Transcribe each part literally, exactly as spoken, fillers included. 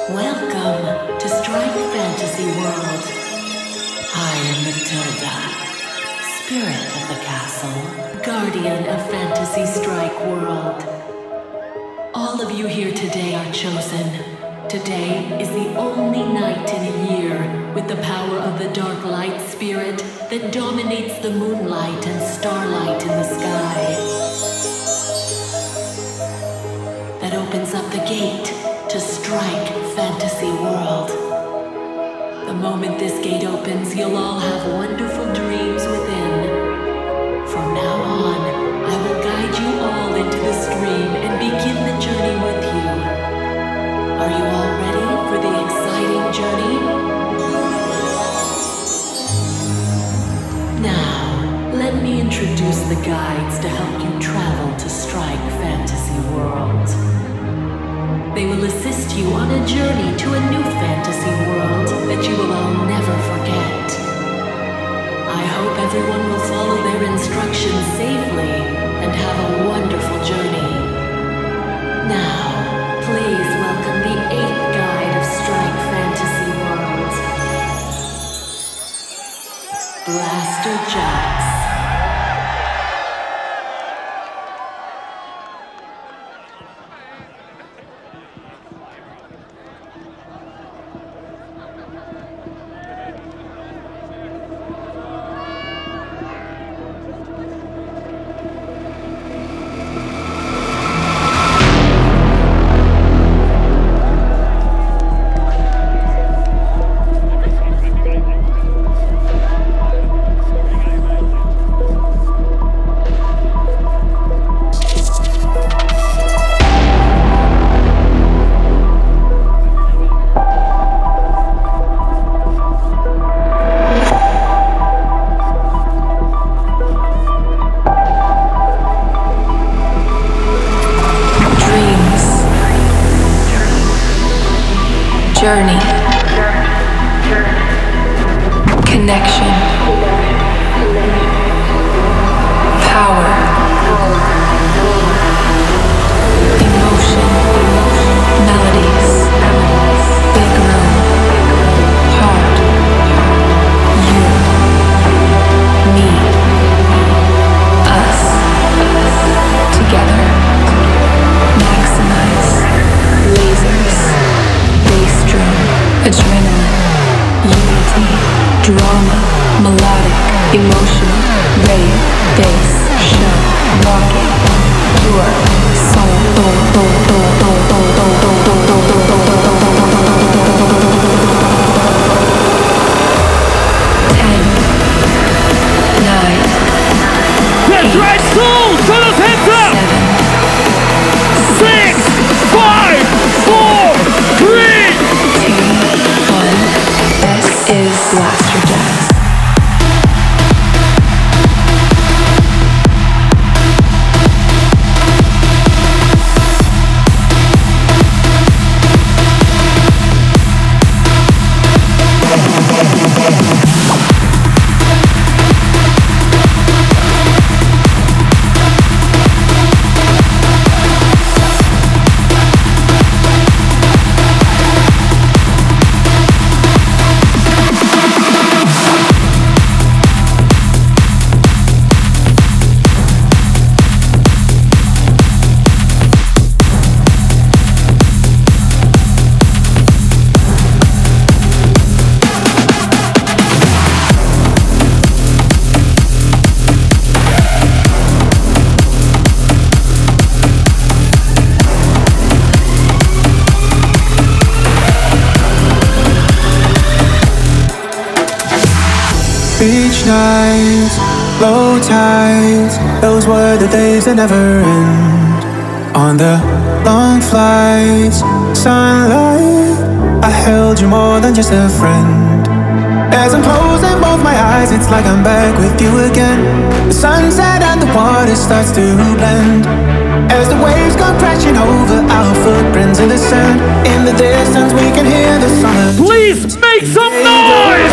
Welcome to Strike Fantasy World. I am Matilda, spirit of the castle, guardian of Fantasy Strike World. All of you here today are chosen. Today is the only night in a year with the power of the dark light spirit that dominates the moonlight and starlight in the sky. That opens up the gate to Strike Fantasy World. The moment this gate opens, you'll all have wonderful dreams within. From now on, I will guide you all into the stream and begin the journey with you. Are you all ready for the exciting journey? Now, let me introduce the guides to help you travel to Strike Fantasy World. They will assist you on a journey to a new fantasy world that you will all never forget. I hope everyone will follow their instructions safely and have a wonderful journey. Now, please welcome the eighth guide of Strike Fantasy World, Blasterjaxx. Journey, connection, power, emotion, melodies, big room, heart, you, me, us, together, maximize, lasers, bass drum, adrenaline, unity, drama, melodic, emotional, rave, bass, show, rocking, your soul, ten, nine, That's right, soul! Turn those hands up! Six, five, four, three, two, one. This is Blasterjaxx. Beach nights, low tides, those were the days that never end. On the long flights, sunlight, I held you more than just a friend. As I'm closing both my eyes, it's like I'm back with you again. The sunset and the water starts to blend. As the waves go crashing over our footprints in the sand. In the distance we can hear the song. please make some noise!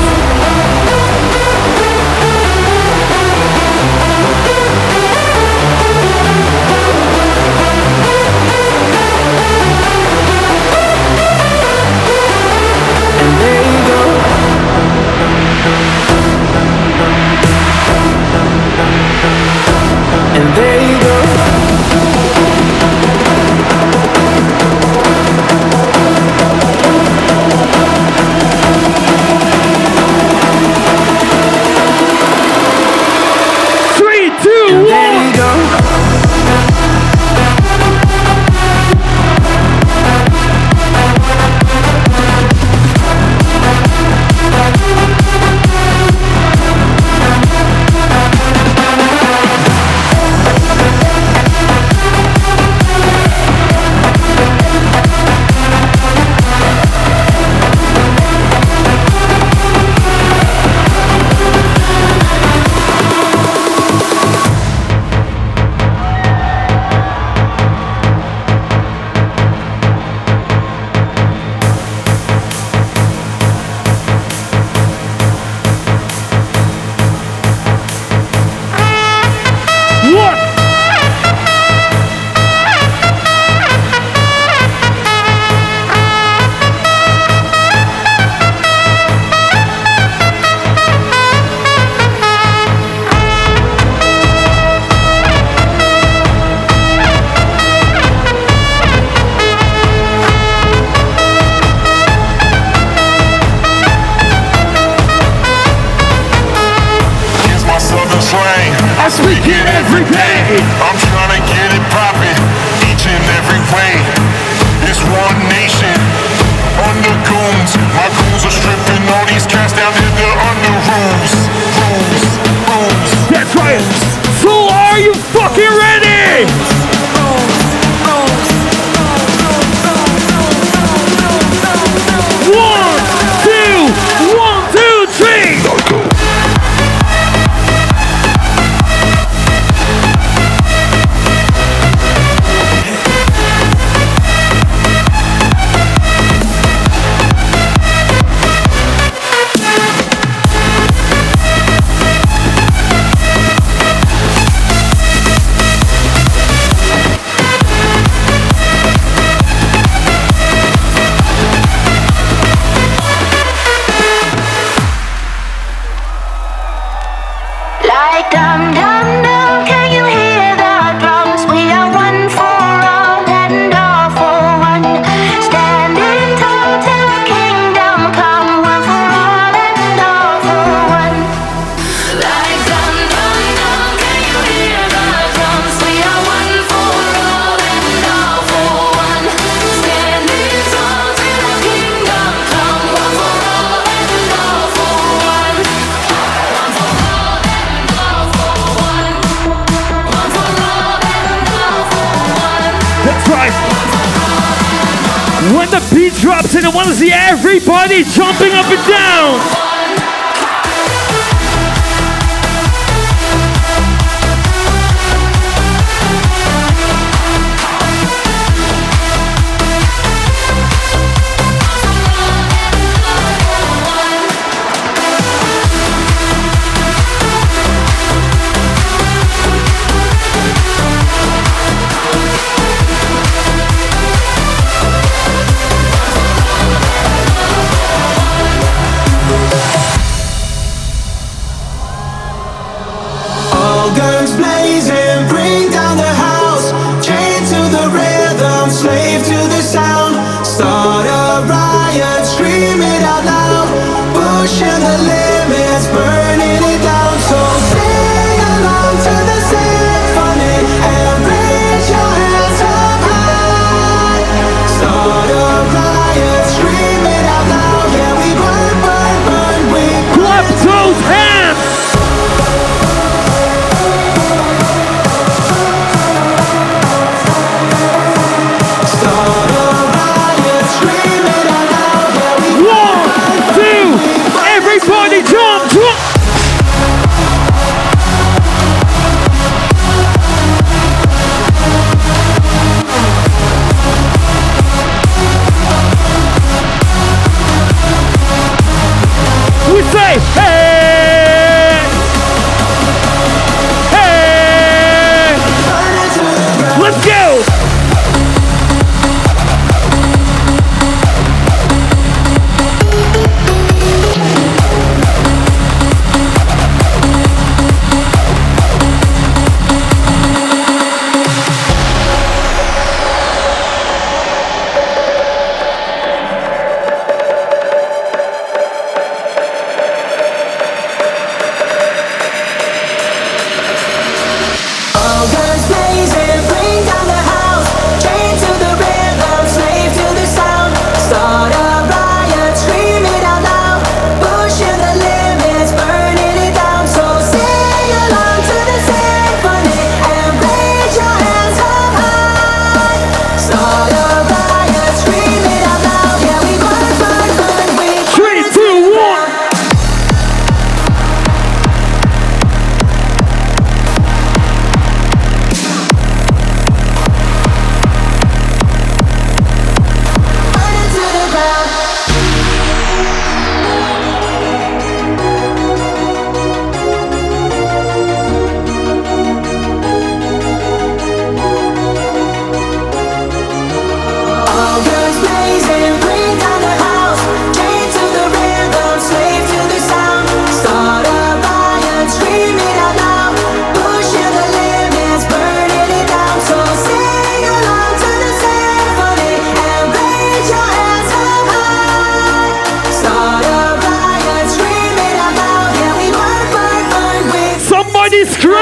game. I speak it every day. I'm trying to get it poppin' each and every way. It's one nation under goons. My goons are stripping all these cats down to the under rules. Rules, rules. That's right. So are you fucking ready? One, two, one, two, three. Dum dum dum, can you hear the drums? We are one for all and all for one. Standing tall till the kingdom come. One for all and all for one. Like dum dum dum, can you hear the drums? We are one for all and all for one. Standing tall till the kingdom come. One for all and all for one. One for all and all for one. One for all and all for one. That's right. When the beat drops in, I want to see everybody jumping up and down.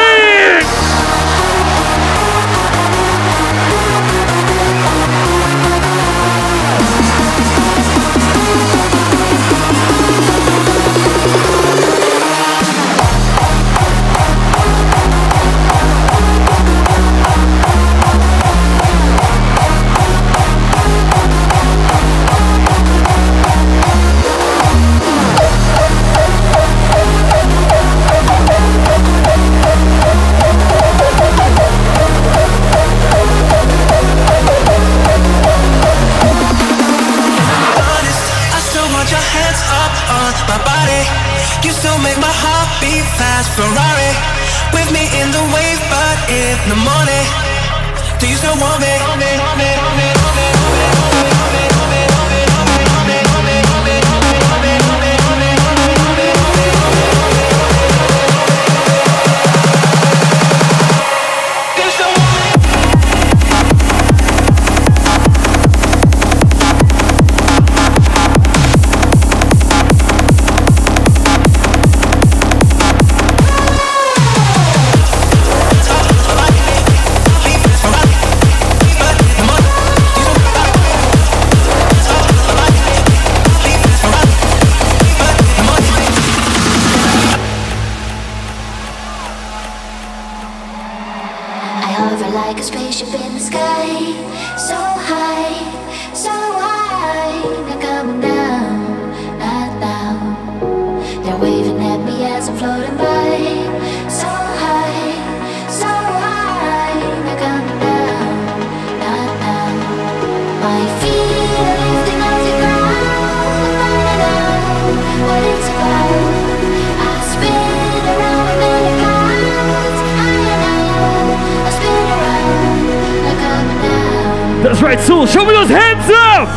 That's right, Soul. Show me those hands up!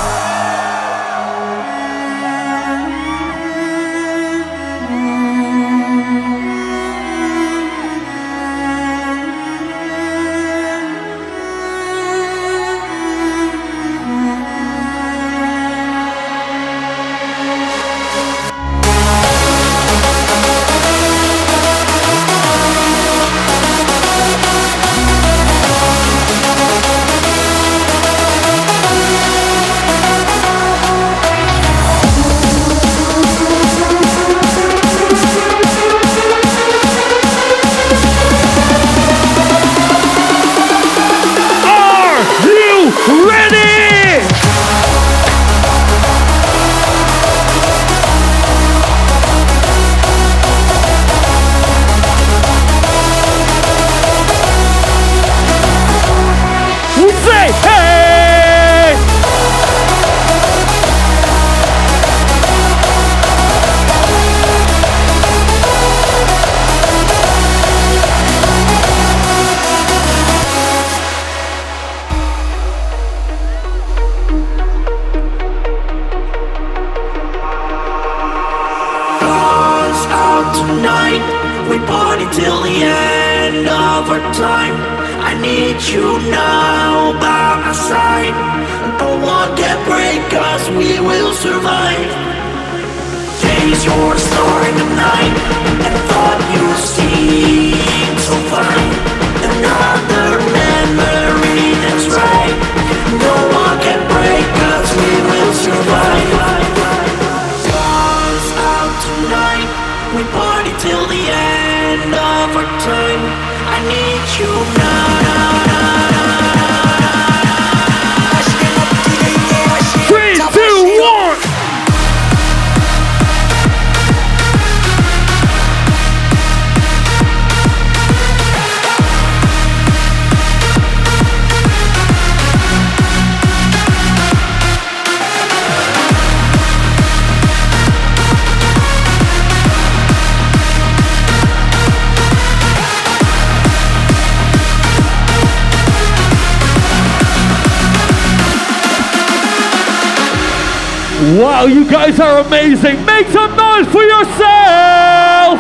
Wow, you guys are amazing. Make some noise for yourself.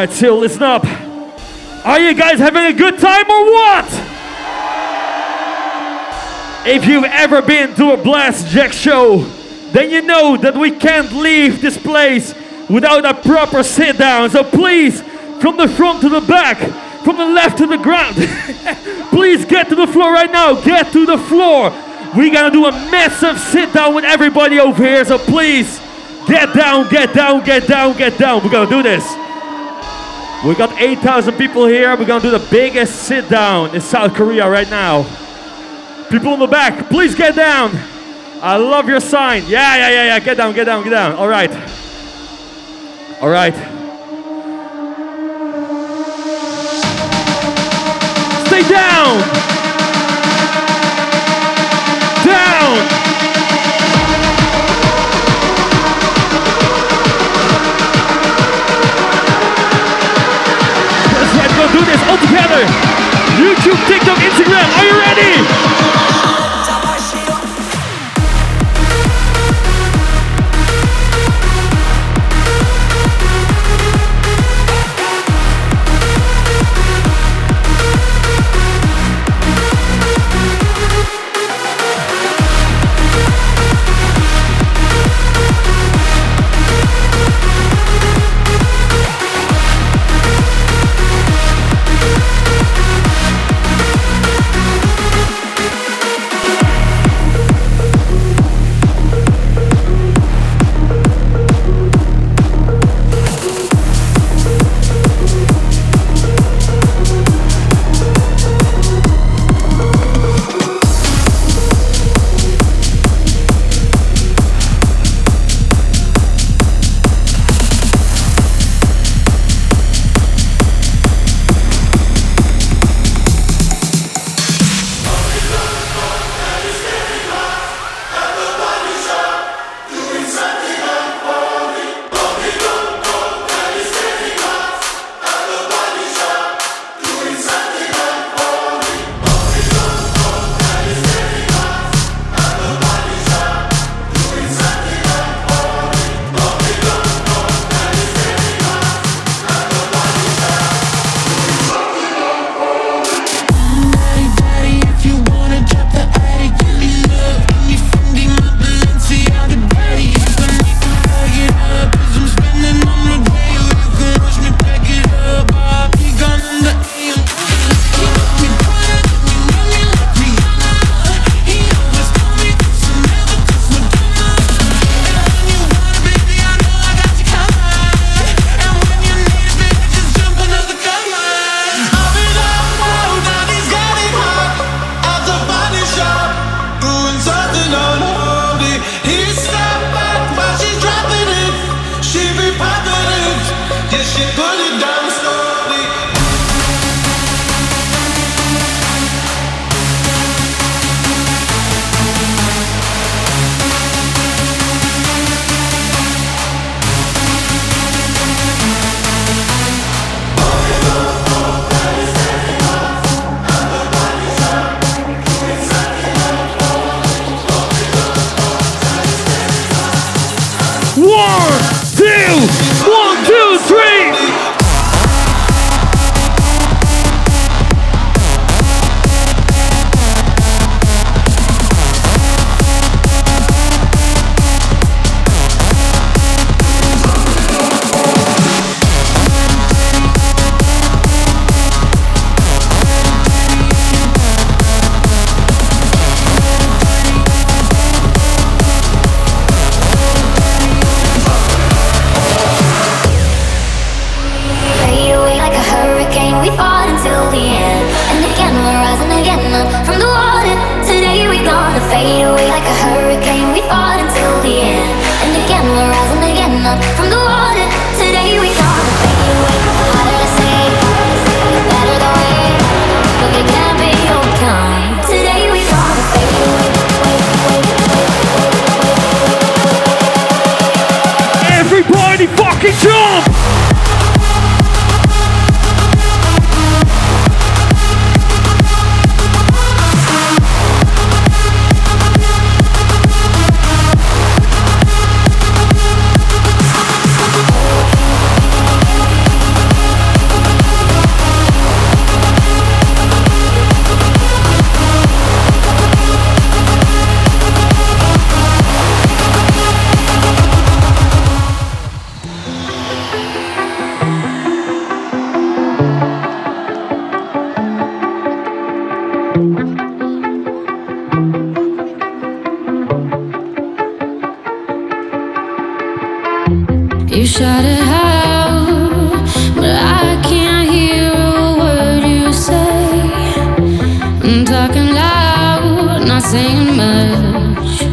right, so listen up. Are you guys having a good time or what? If you've ever been to a Blasterjaxx show, then you know that we can't leave this place without a proper sit down. So please, from the front to the back, from the left to the ground, please get to the floor right now. Get to the floor. We're gonna do a massive sit down with everybody over here. So please, get down, get down, get down, get down. We're gonna do this. We got eight thousand people here. We're gonna do the biggest sit down in South Korea right now. People in the back, please get down. I love your sign. Yeah, yeah, yeah, yeah. Get down, get down, get down. All right. All right. Stay down. Down. That's right, we're gonna do this all together. YouTube, TikTok, Instagram. Are you ready? You shout it out, but I can't hear a word you say. I'm talking loud, not saying much.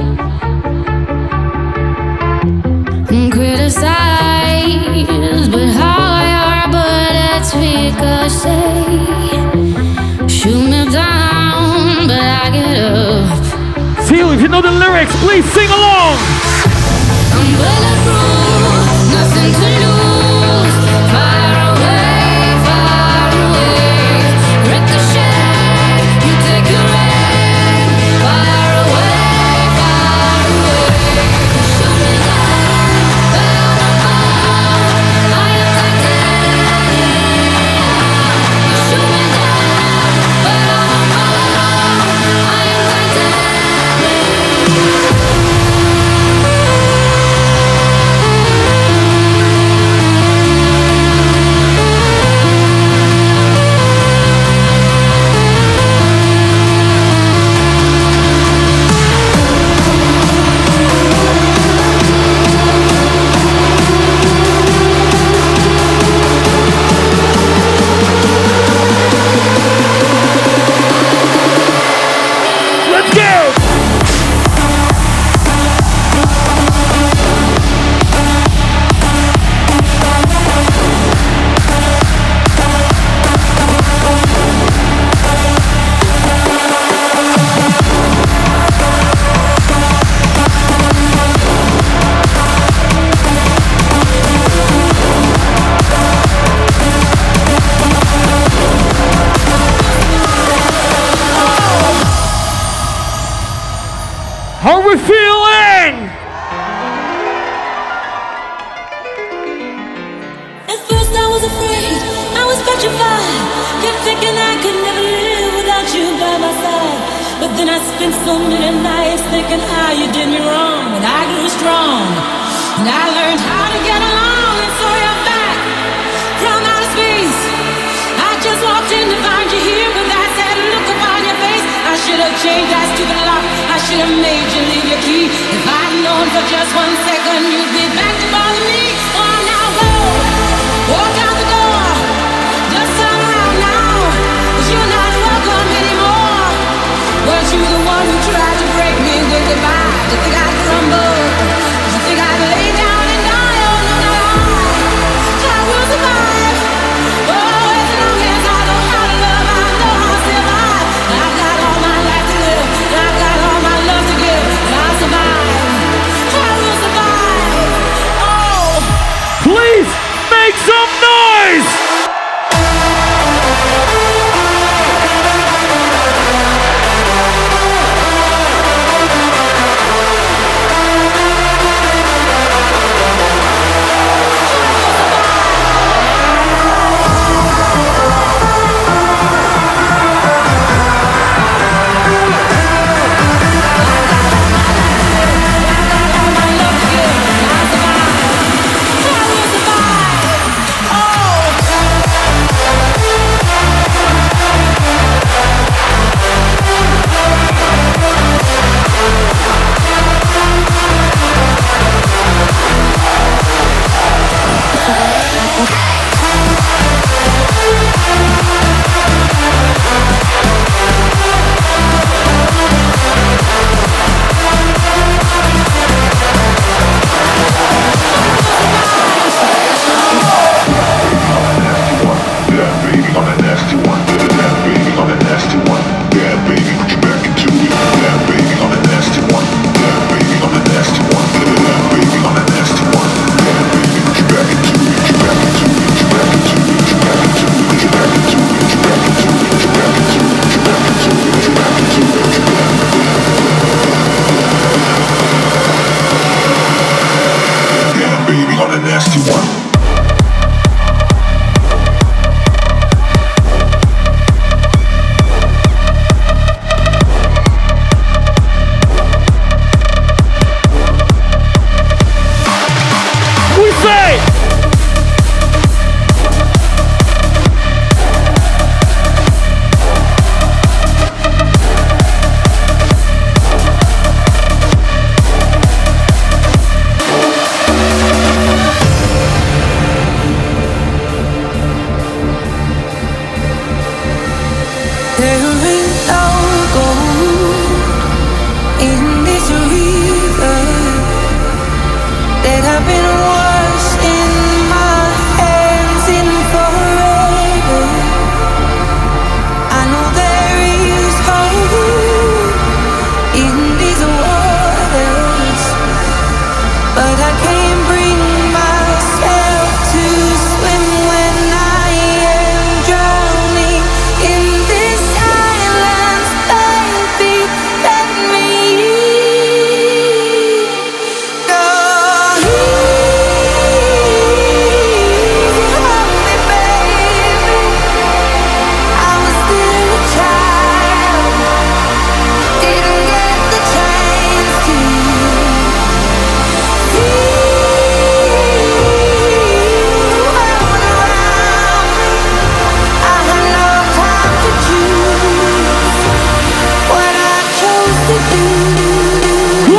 Criticize, but how your bullets ricochet. Shoot me down, but I get up. Seal, if you know the lyrics, please sing along. I'm bulletproof, nothing to lose. Far away, far away. Ricochet, you take your aim. Far away, far away. Shoot me down, but I'm not falling. I am titanium. You shoot me down, but I'm not falling. I am titanium. How are we feeling? At first I was afraid, I was petrified, kept thinking I could never live without you by my side. But then I spent so many nights thinking how you did me wrong, and I grew strong, and I learned how to get along, and so you're back from outer space. I just walked in to find you here with that sad look upon your face. I should have changed that stupid lock, I should have made you leave your key. If I'd known for just one second you'd be back to bother me. Oh, now go, walk out the door, just turn around now, 'cause you're not welcome anymore. Weren't you the one who tried to break me with goodbye? Did you think I'd crumble? Did you think I'd lay down and die? Oh, no, no, no, I will survive. Oh, as long as I know how to love, I know I'll survive. I've got all my life to live, and I've got all my love to give, and I'll survive. I will survive.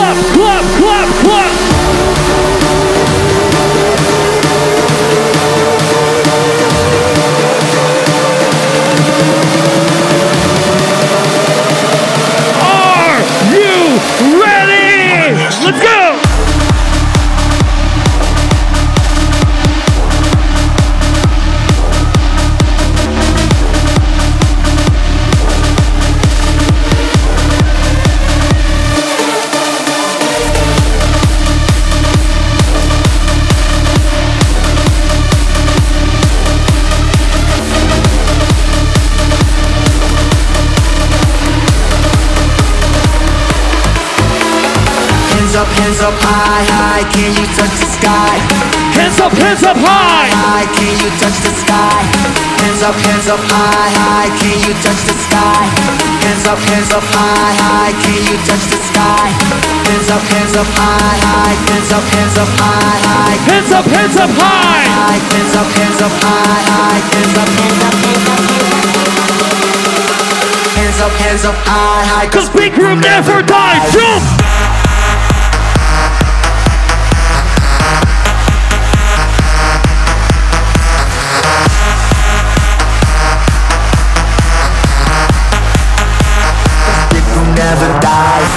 clap, clap, clap, clap. Are you ready? Let's go. Up, hands up high, high, can you touch the sky? Hands up, hands up high. High, can you touch the sky? Hands up, hands up high, high, can you touch the sky? Hands up, hands up high, high, can you touch the sky? Hands up, hands up high, high, hands up, hands up high, high. Hands up, hands up high. Hands up, hands up high, high, hands up, hands up, hands up, hands up, hands up high, high. Cause big room never dies. Jump. Never dies.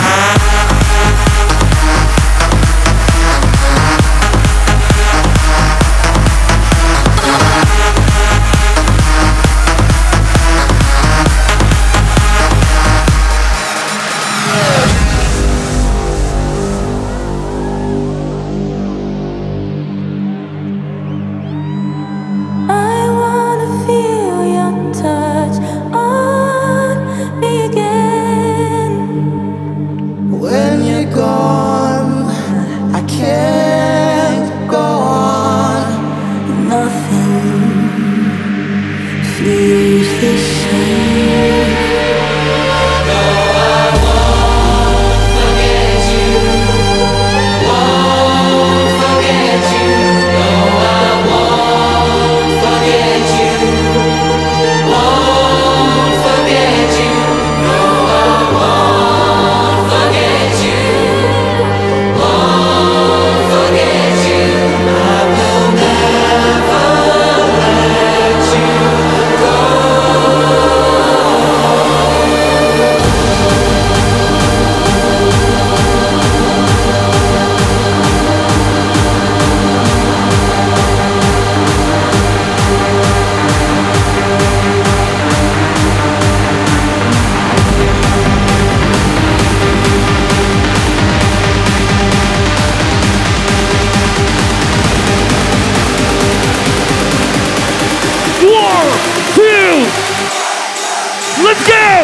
Let's go!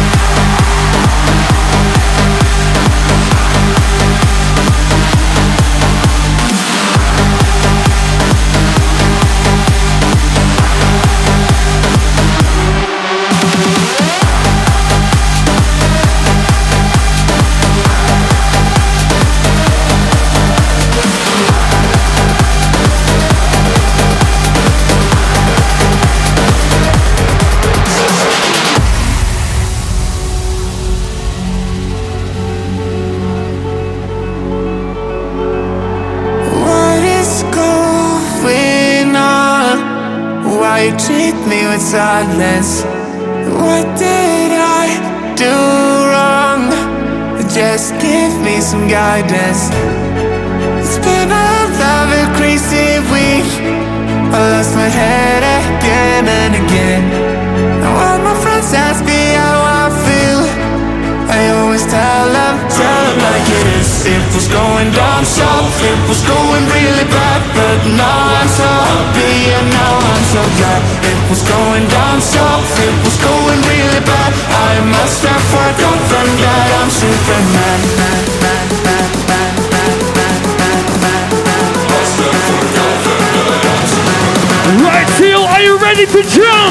Sadness. What did I do wrong? Just give me some guidance. It's been a lovely, crazy week. I lost my head again and again. Now all my friends ask me how I feel. I always tell them, tell them like it is. It was going down south, it was going really bad, but now I'm so happy and now I'm so glad. It was going down south, it was going really bad. I must have forgotten that I'm Superman. Man, man, man, man, man, man, man, man, man. Must have forgotten that I'm Superman. Right, Seal, are you ready to jump?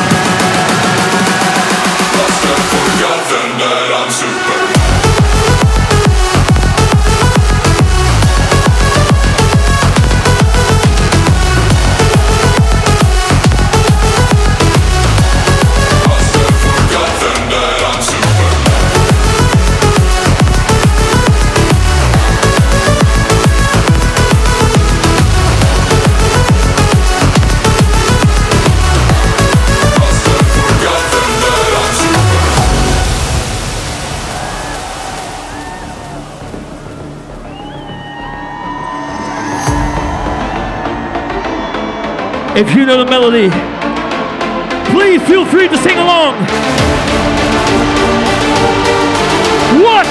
Must have forgotten that I'm Superman. If you know the melody, please feel free to sing along. What?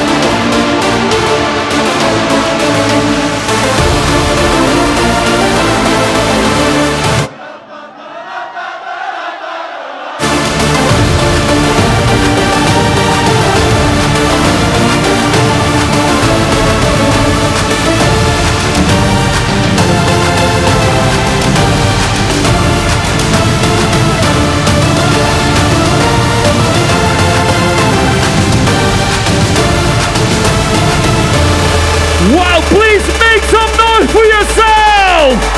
Wow, please make some noise for yourself!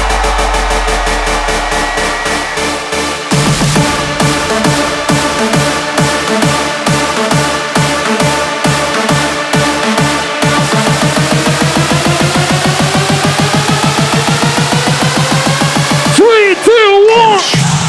Three, two, one!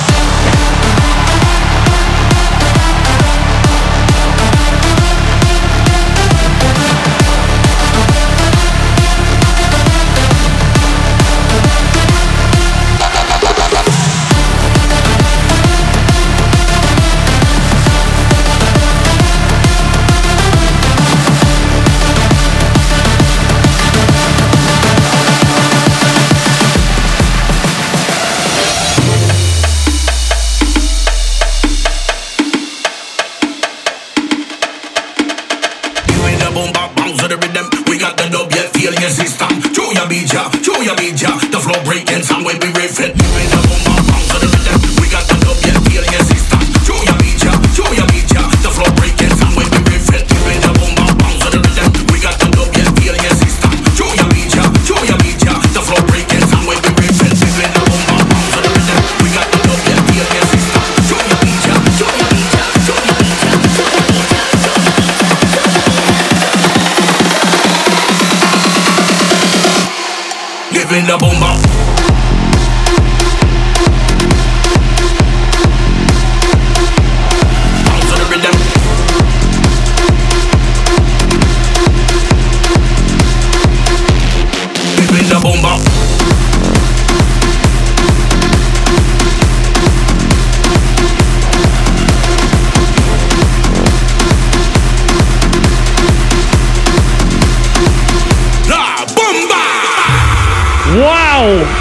The flow breaking sound when we riff it. You in the boom bang bang to the rhythm. We got the dub, yeah, feeling your system. Show ya beat ya, show ya beat ya. The flow breaking sound when we riff it. You in the boom bang bang to the rhythm. We got the dub, yeah, feeling your system. Show ya beat ya, show ya beat ya. The flow breaking sound when we riff it. You in the boom bang bang to the rhythm. We got the dub, yeah, feeling your system. Show ya beat ya, show ya beat ya, show ya beat ya, show ya beat ya, show ya beat ya. Live in the boom bang. Wow!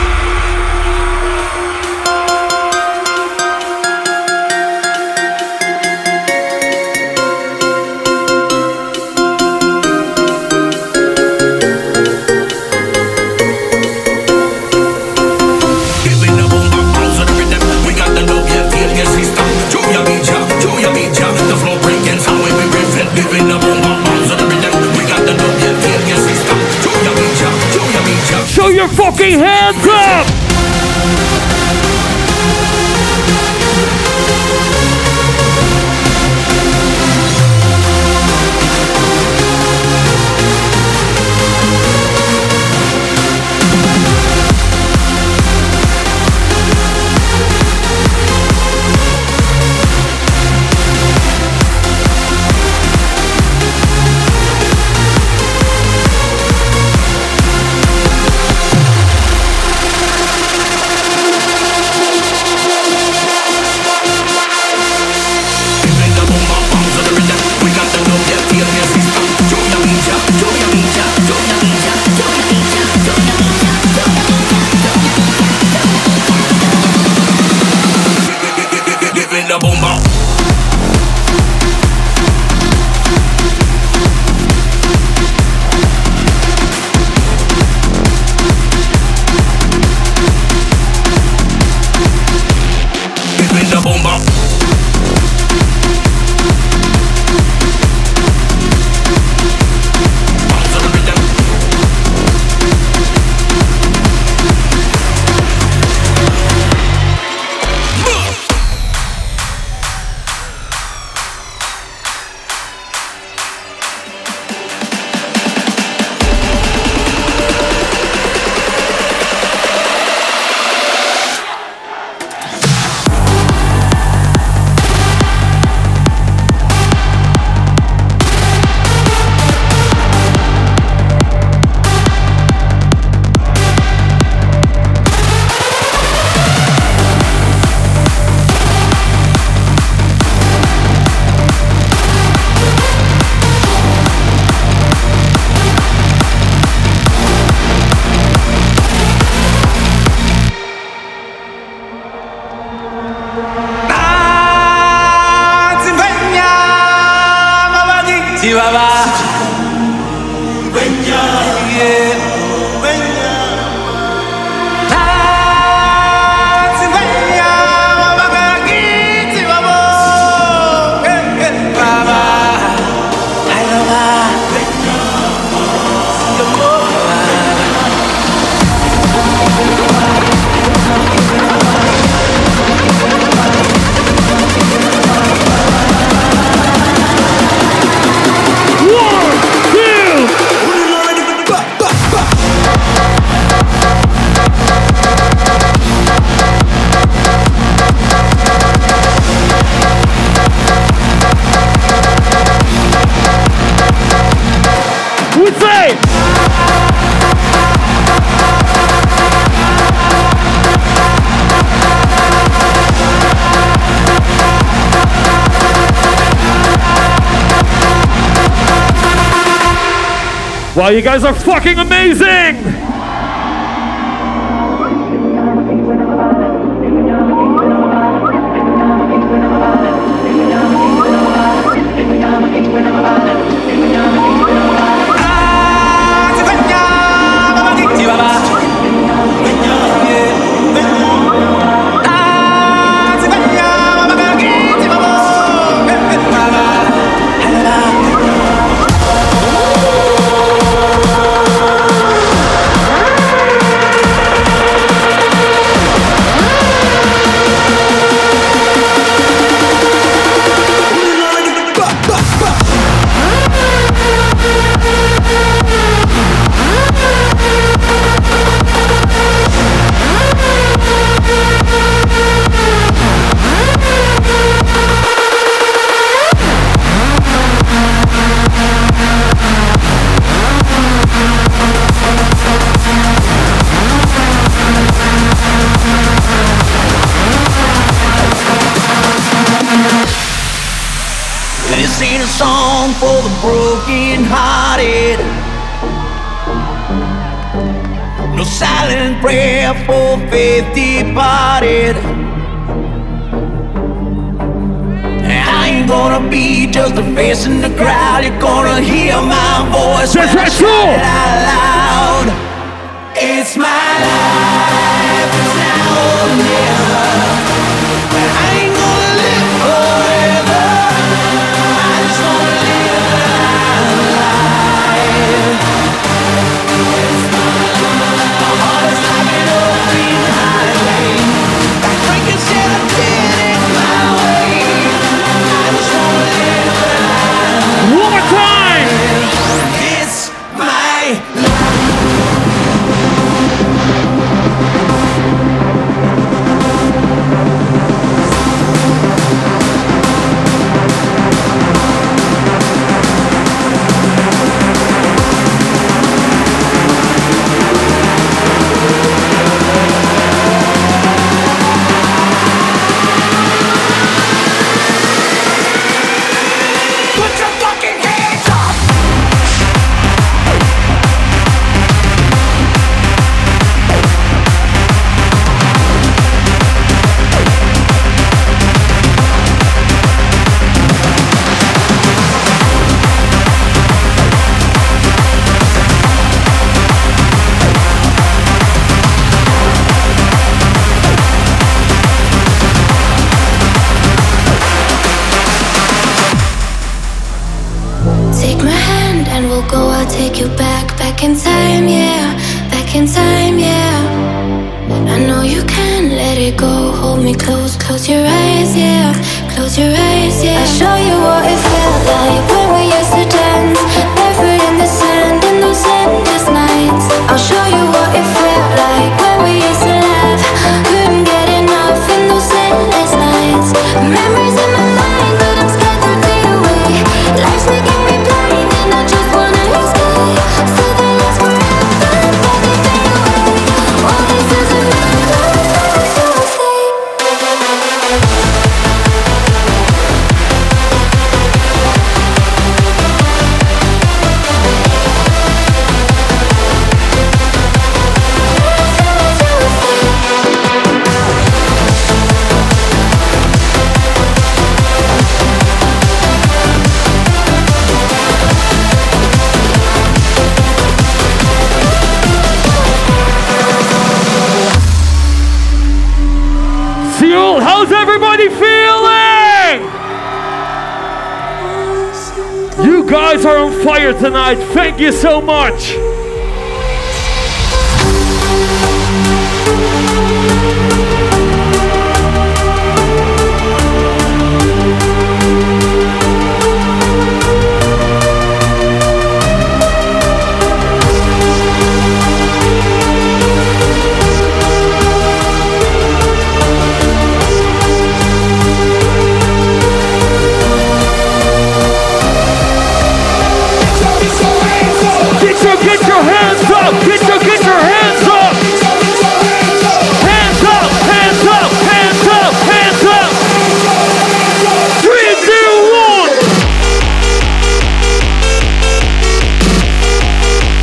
Show your fucking hands up! Wow, you guys are fucking amazing! This ain't a song for the broken-hearted, no silent prayer for faith departed. I ain't gonna be just a face in the crowd. You're gonna hear my voice when I shout it out loud. It's my life, it's now or never. I ain't gonna live forever. I just wanna live life. It's my life. My heart is like an open highway. Like breaking shit I did it my way. I just wanna live life. One more time. It's my life. Take my hand and we'll go, I'll take you back, back in time, yeah, back in time, yeah. I know you can let it go, hold me close, close your eyes, yeah, close your eyes, yeah. I'll show you what it felt like when we used to dance, barefoot in the sand, in those endless nights. I'll show you what it felt like when we used to laugh, couldn't get enough in those endless nights. Memories in my mind, but I'm scared they'll fade away. Life's making me blind and I just wanna escape. So they last forever, but they fade away. All this doesn't matter, so I'll stay. Seoul, how's everybody feeling? You guys are on fire tonight. Thank you so much. Get your, get your hands up! Get your, get your hands up! Hands up! Hands up! Hands up! Hands up! Three, two, one!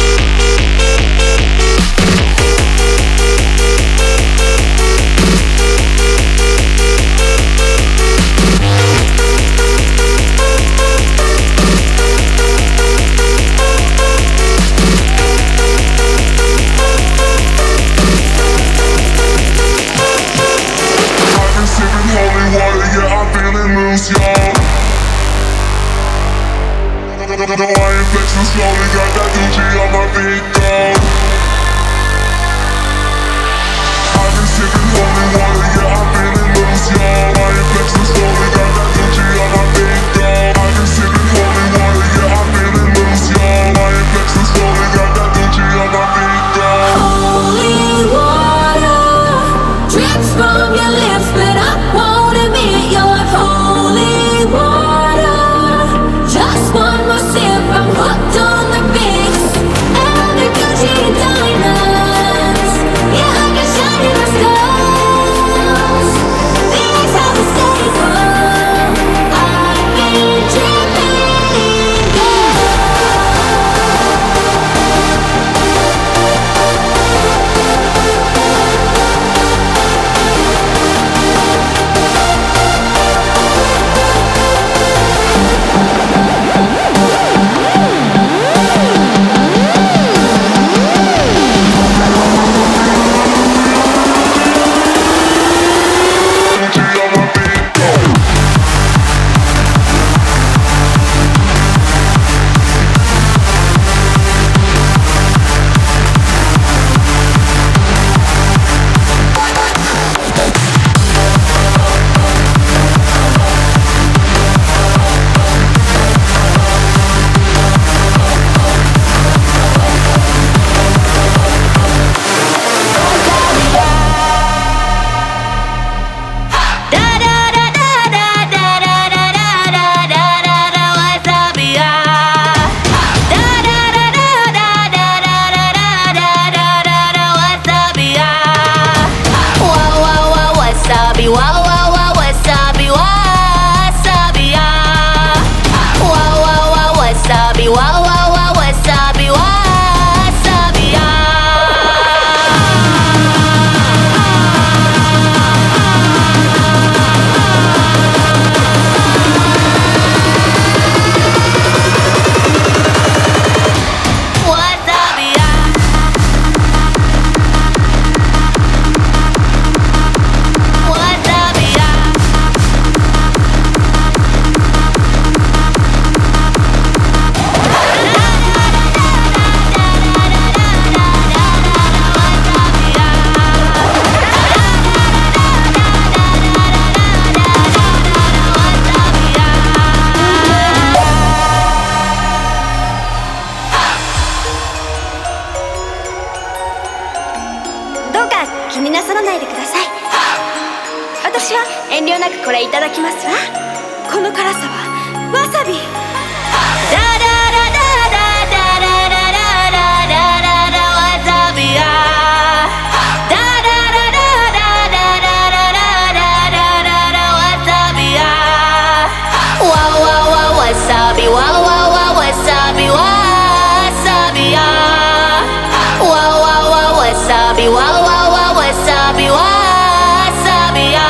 気になさらないでください。私は遠慮なくこれいただきますわ。この辛さはわさび。ダダダダダダダダダダダわさびや。ダダダダダダダダダダダわさびや。わわわわさびわわわわさびわさびや。わわわわさびわわわわさびわさびや。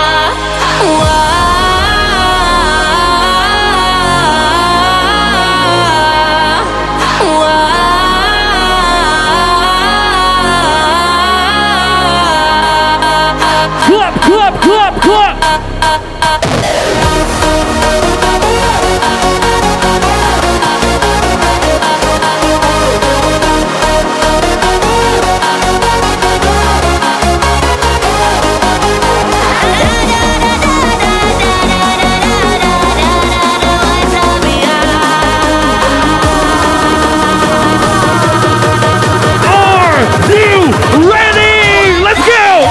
Clap, clap, clap, clap! Are you ready? Let's go!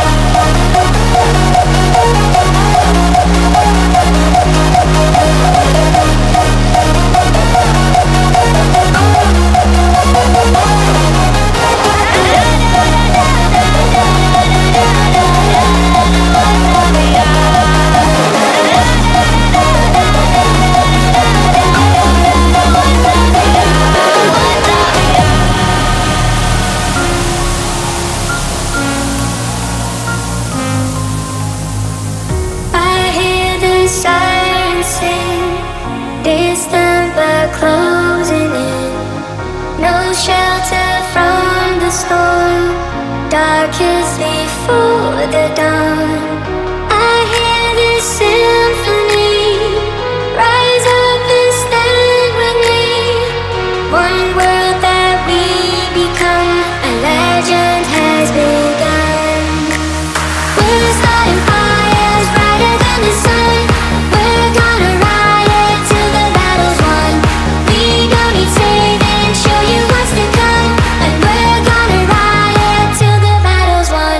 I hear the sirens sing, distant but closing in. No shelter from the storm, darkest before the dawn. I hear this symphony, rise up and stand with me. One world that we become, a legend has begun. We're starting fires brighter than the sun. We're gonna riot till the battle's won. We don't need saving, show you what's to come. And we're gonna riot till the battle's won.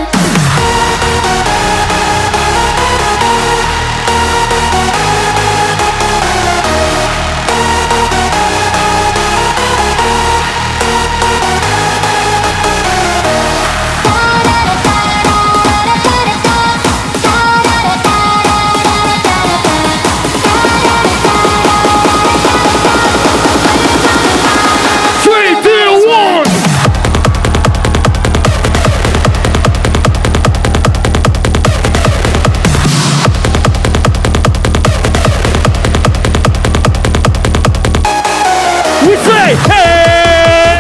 Three, two, one! We say, hey!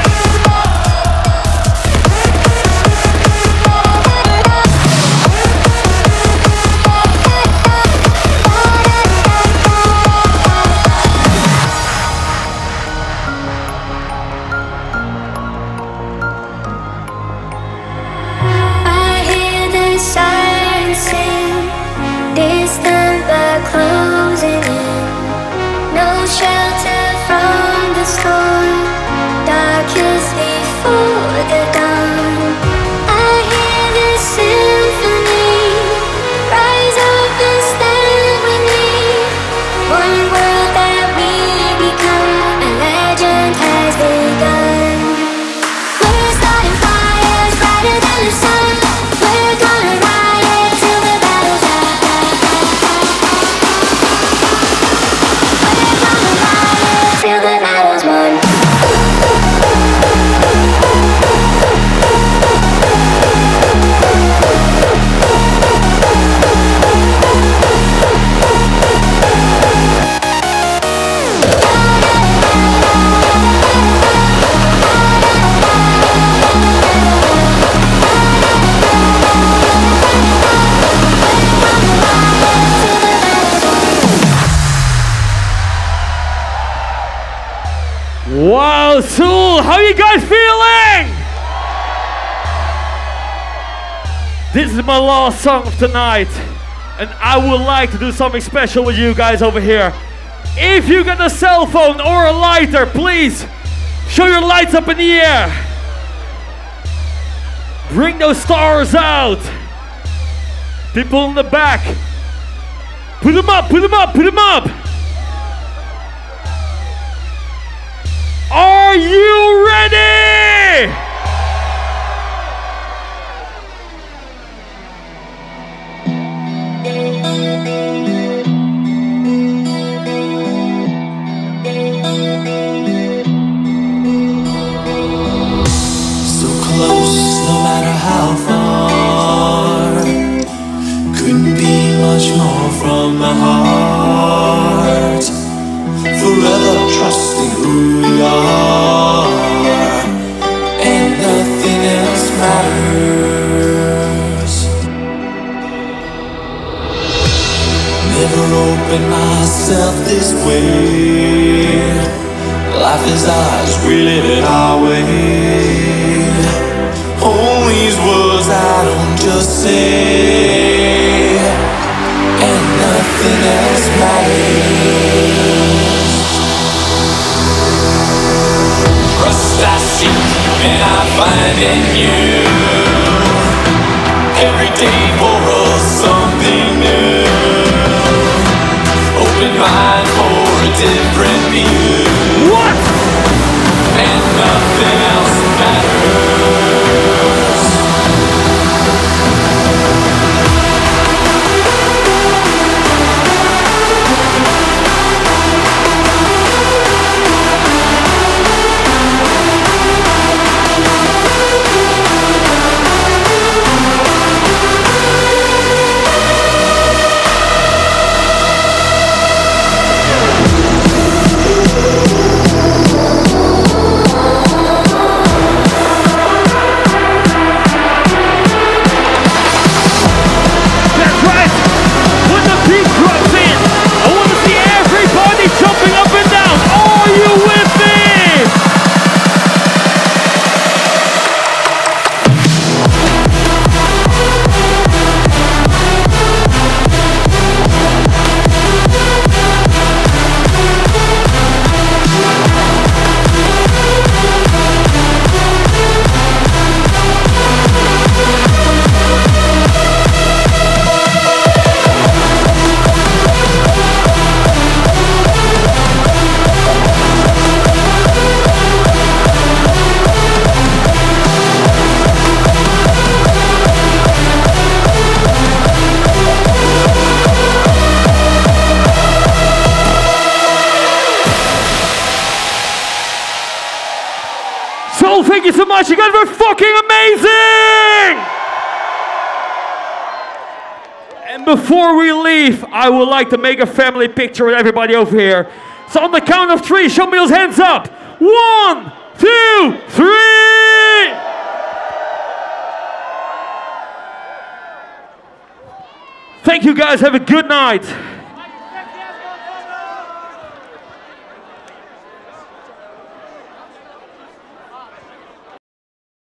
I hear the sirens sing, distant but closing in. No shelter from the storm, darkest before the dawn. I hear this symphony, rise up and stand with me. One world that we become, a legend has begun. We're starting fires brighter than the sun. We're gonna riot till the battle's won. We're gonna riot till the battle's won. Wow, Seoul, how you guys feeling? This is my last song of tonight, and I would like to do something special with you guys over here. If you got a cell phone or a lighter, please show your lights up in the air. Bring those stars out. People in the back. Put them up, put them up, put them up. Are you ready? So close, no matter how far. Couldn't be much more from the heart. Forever trusting who we are, and nothing else matters. Never opened myself this way. Life is ours, we live it our way. All these words I don't just say, and nothing else matters. Rust I seek and I find in you. Every day for us something new. Open mind for a different view. What? And nothing else matters. Jumping up and down, are you with me? Thank you so much, you guys were fucking amazing! And before we leave, I would like to make a family picture with everybody over here. So on the count of three, show me those hands up. One, two, three! Thank you guys, have a good night.